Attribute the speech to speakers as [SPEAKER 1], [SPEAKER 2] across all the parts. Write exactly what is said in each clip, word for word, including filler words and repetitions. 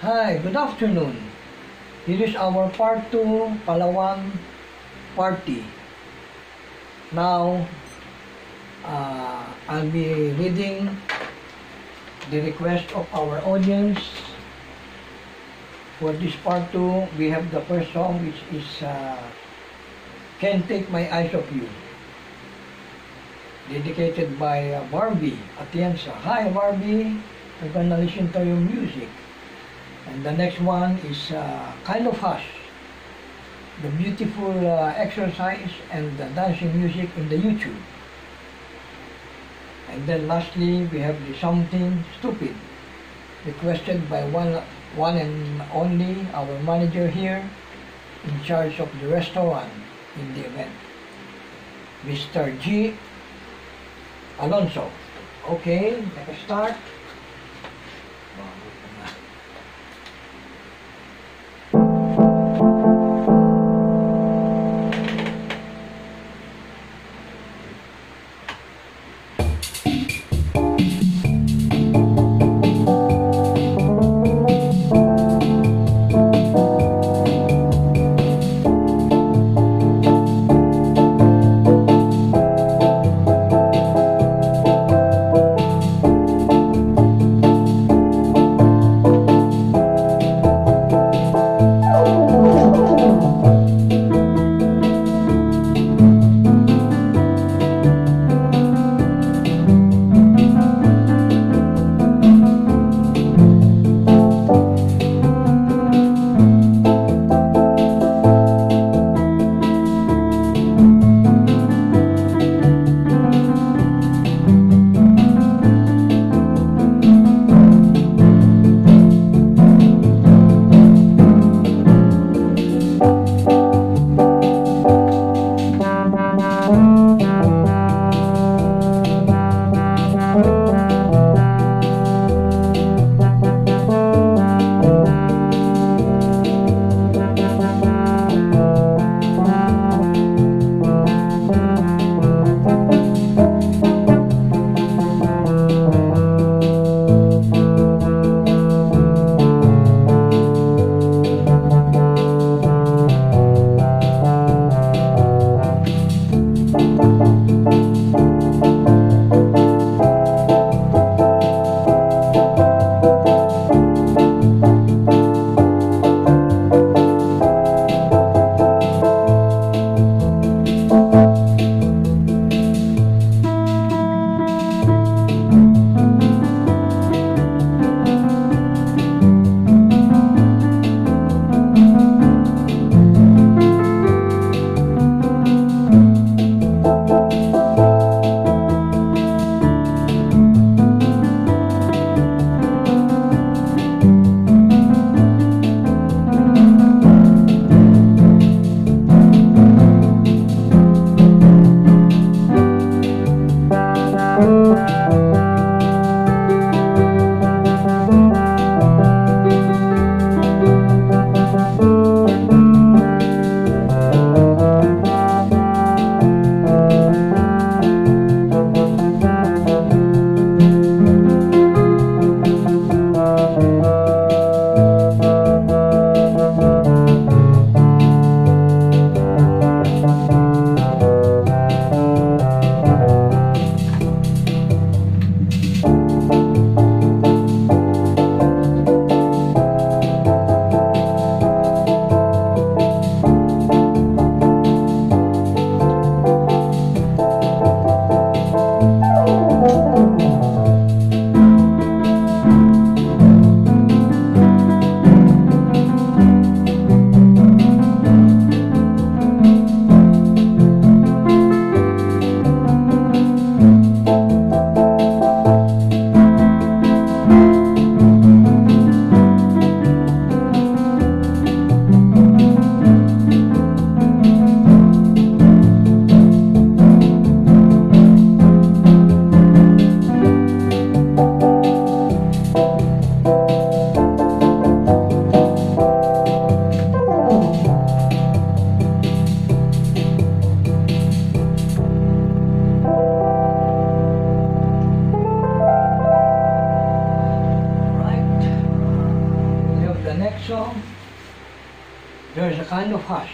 [SPEAKER 1] Hi, good afternoon. This is our part two Palawan party. Now, uh, I'll be reading the request of our audience. For this part two, we have the first song, which is uh, Can't Take My Eyes Off You, dedicated by uh, Barbie Atienza. Hi Barbie, I'm gonna listen to your music. And the next one is uh, Kind of Hush, the beautiful uh, exercise and the dancing music in the YouTube. And then lastly, we have the Something Stupid, requested by one, one and only our manager here, in charge of the restaurant in the event, Mister G. Alonso. Okay, let's start. next song, there's a kind of hush.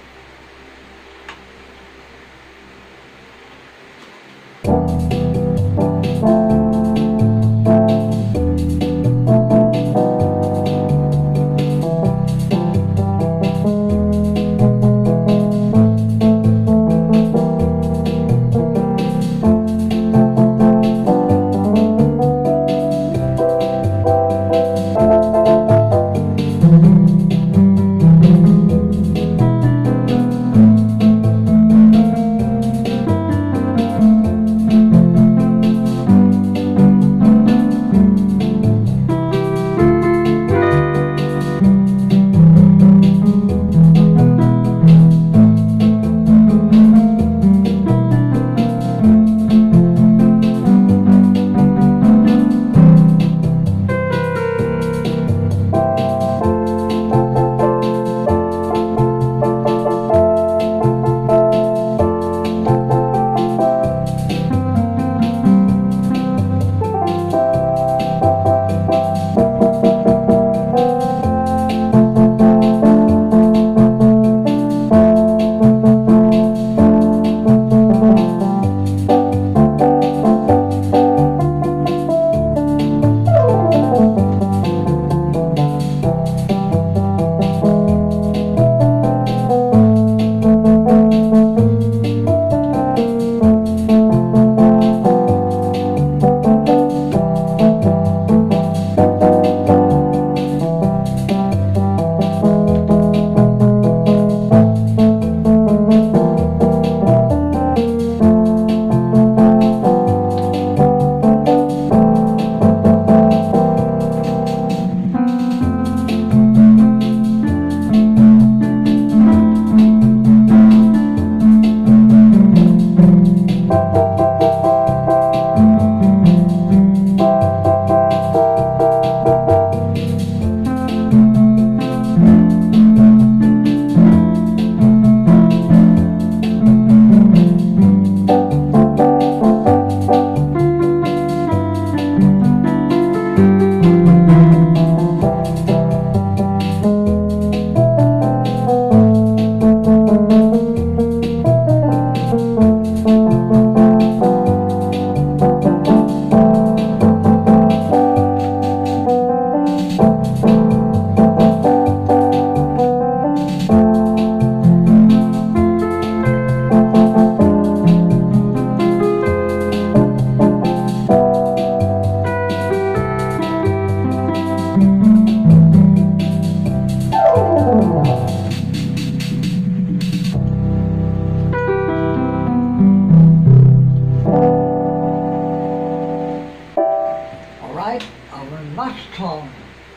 [SPEAKER 1] Song,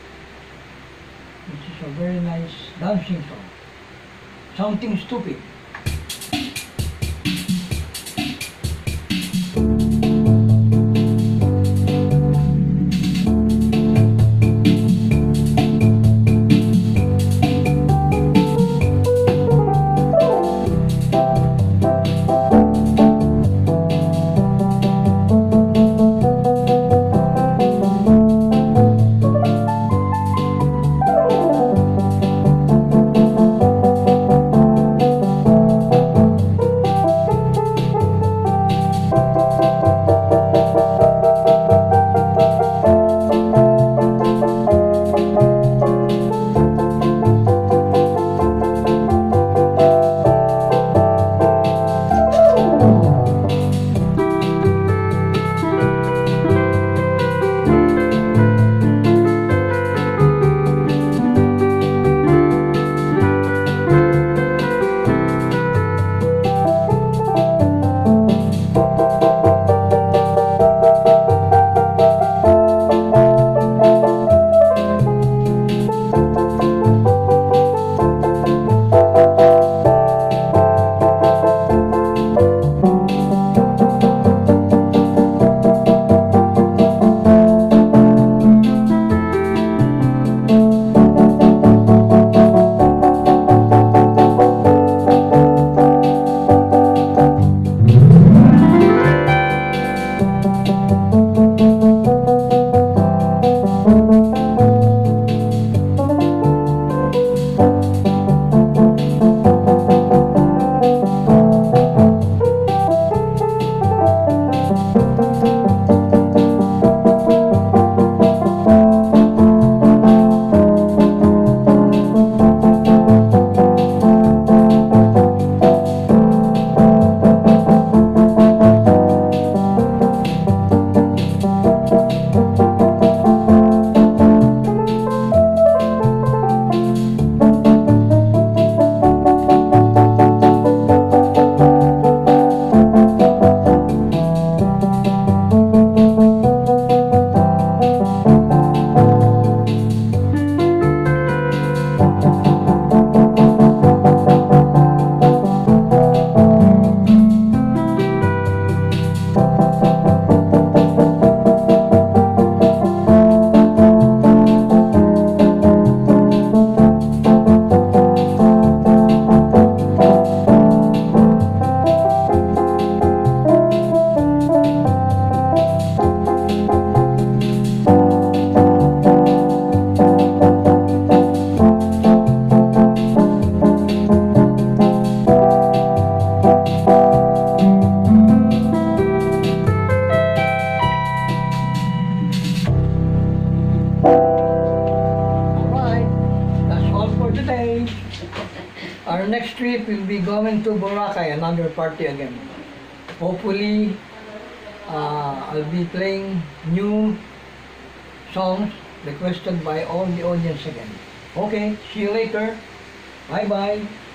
[SPEAKER 1] which is a very nice dancing song. Something Stupid. next trip will be going to Boracay, another party again. Hopefully, uh, I'll be playing new songs requested by all the audience again. Okay, see you later. Bye-bye.